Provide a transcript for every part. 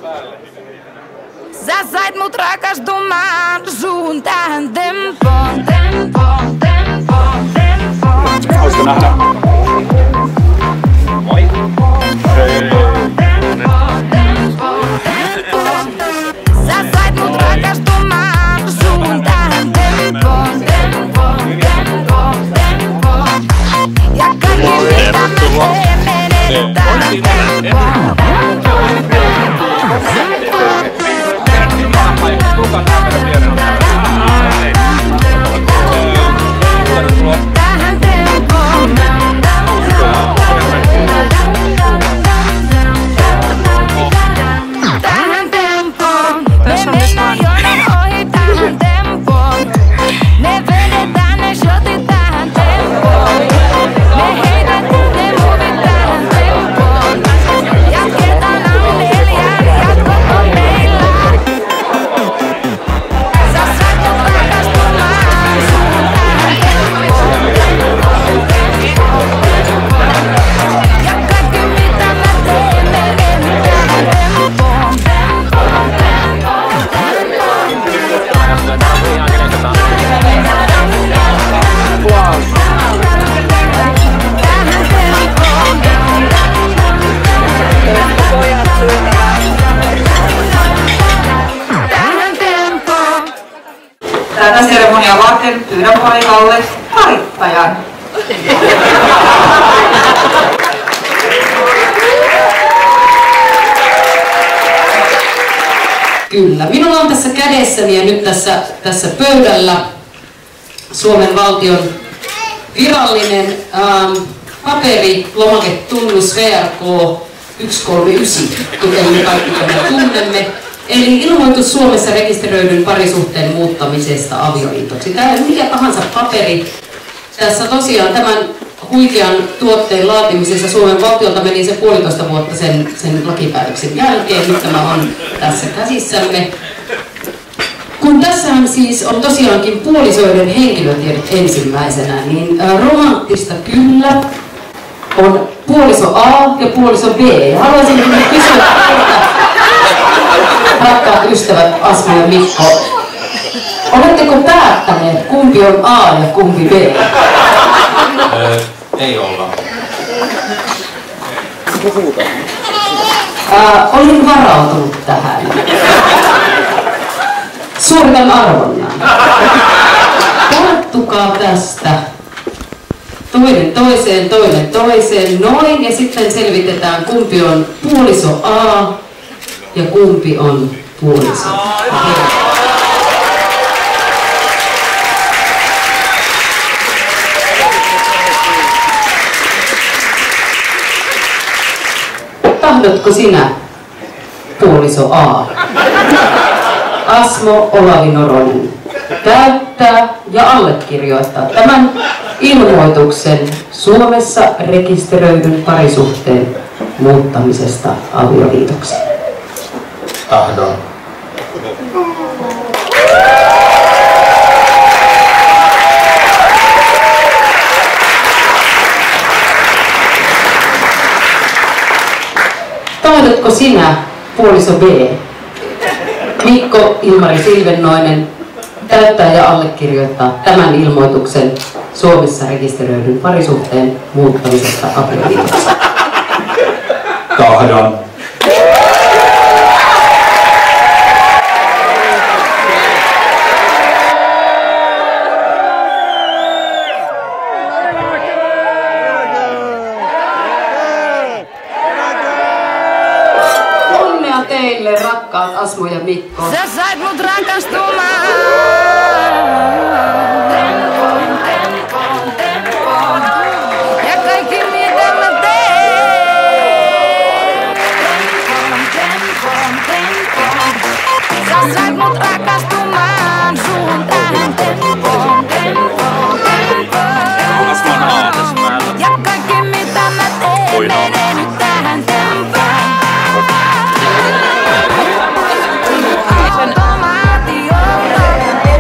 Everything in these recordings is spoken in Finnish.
Sä sait mut rakastumaan sun tähän tempoon, tempoon, tempoon, tempoon. Hauska nähdä. Moi. Sä sait mut rakastumaan sun tähän tempoon, tempoon, tempoon, tempoon. Ja kaikki mitä mä teen menee tähän tempoon. Tähän tempoon. Tähän tempoon. Me mennään jonon ohi tähän tempoon. Me vedetään ne shotit tähän tempoon. Me heitetään ne movit tähän tempoon. Jatketaan A4 ja koko meillä. Sä sait mut rakastumaan sun tähän tempoon. Ja kaikki mitä mä teen menee tähän tempoon. Tähän tempoon. Tätä seremoniaa varten pyydän paikalle harittajan. Kyllä. Minulla on tässä kädessäni ja nyt tässä pöydällä Suomen valtion virallinen paperilomaketunnus VRK 139, kuten me kaikki tämän tunnemme. Eli ilmoitus Suomessa rekisteröidyn parisuhteen muuttamisesta avioliitoksi. Tämä ei ole mikä tahansa paperi. Tässä tosiaan tämän huikean tuotteen laatimisessa Suomen valtiolta meni se 1,5 vuotta sen lakipäätöksen jälkeen. Nyt tämä on tässä käsissämme. Kun tässähän siis on tosiaankin puolisoiden henkilötiedot ensimmäisenä, niin romanttista kyllä on puoliso A ja puoliso B. Haluaisin kysyä teiltä, rakkaat ystävät Asma ja Mikko, oletteko päättäneet, kumpi on A ja kumpi B? Ei olla. Olin varautunut tähän. Suoritan arvonnan. Tarttukaa tästä. Toinen toiseen, toinen toiseen, noin, ja sitten selvitetään, kumpi on puoliso A ja kumpi on puoliso B. Tahdotko sinä, puoliso A? Asmo Olavi Noronen täyttää ja allekirjoittaa tämän ilmoituksen Suomessa rekisteröidyn parisuhteen muuttamisesta avioliitoksi? Tahdon. Tahdotko sinä, puoliso B? Mikko Ilmari Silvennoinen täyttää ja allekirjoittaa tämän ilmoituksen Suomessa rekisteröidyn parisuhteen muuttamisesta avioliitoksi? Tahdon. Onnea teille, rakkaat Asmo ja Mikko. Sä sait mut rakastumaan. Ja kaikki mitä mä teen. Sä sait mut rakastumaan sun tähän tempoon. Ja kaikki mitä mä teen menee nyt tähän tempoon. Automaatiolla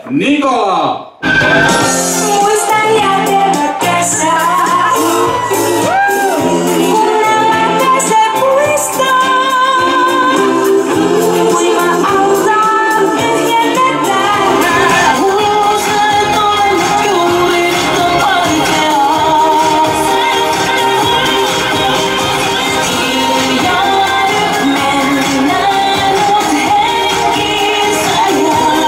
Nikola! Muistan jäätelmä kesä, kun lämmäisee puistoon. Kuiva autaan tyhjennetään. Usein olen juuri oikeaa. Hiljaa nyt mennään, mut henkissä jää.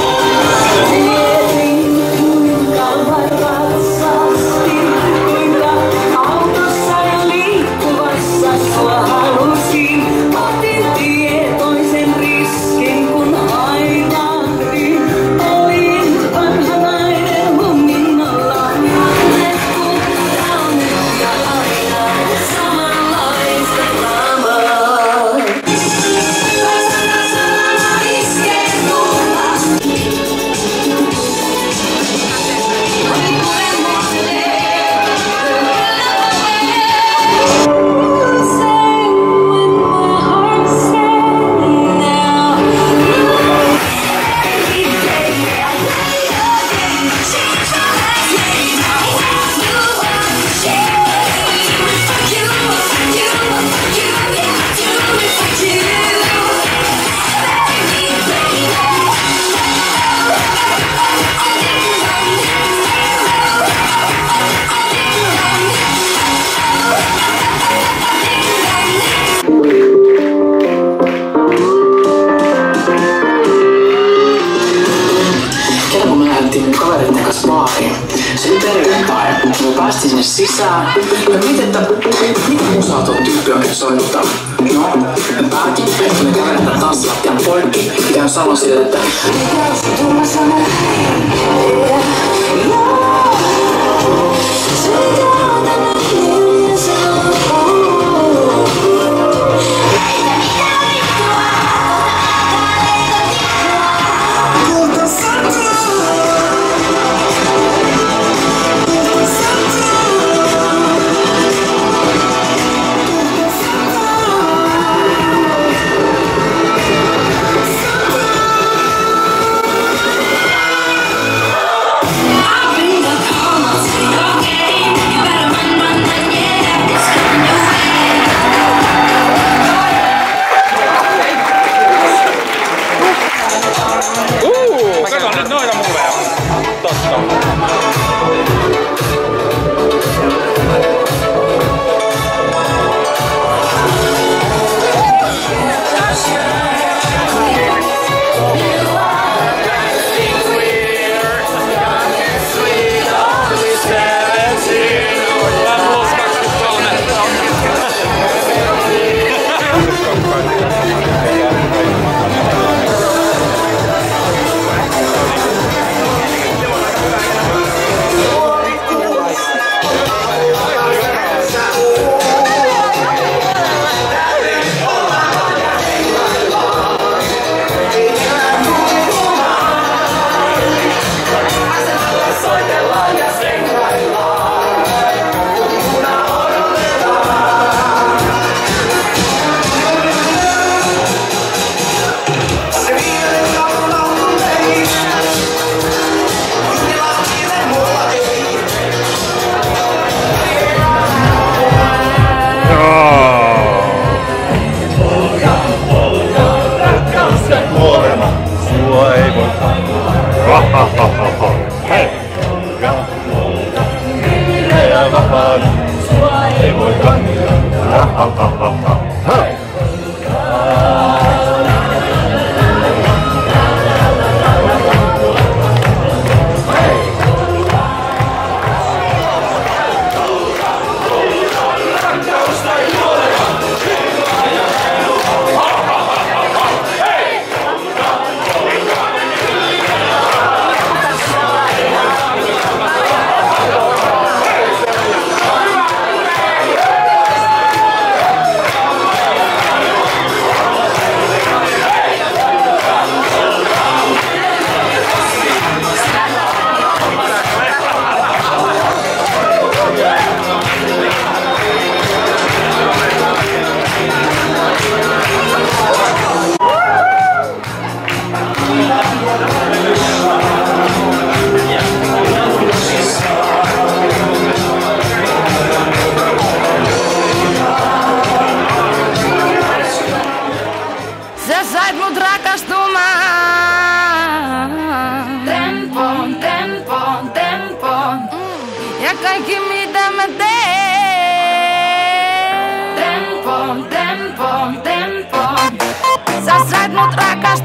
Me päästiin sinne sisään. Me mietin, että mitä musaa tuon tyyppi oikein soittaa. No, me päätin, että me käveletään tanssilattian poikki. Ja käyn sanon sille, että kaikki mitä mä teen. Tempo, tempo, tempo. Sä sait mut rakastaa.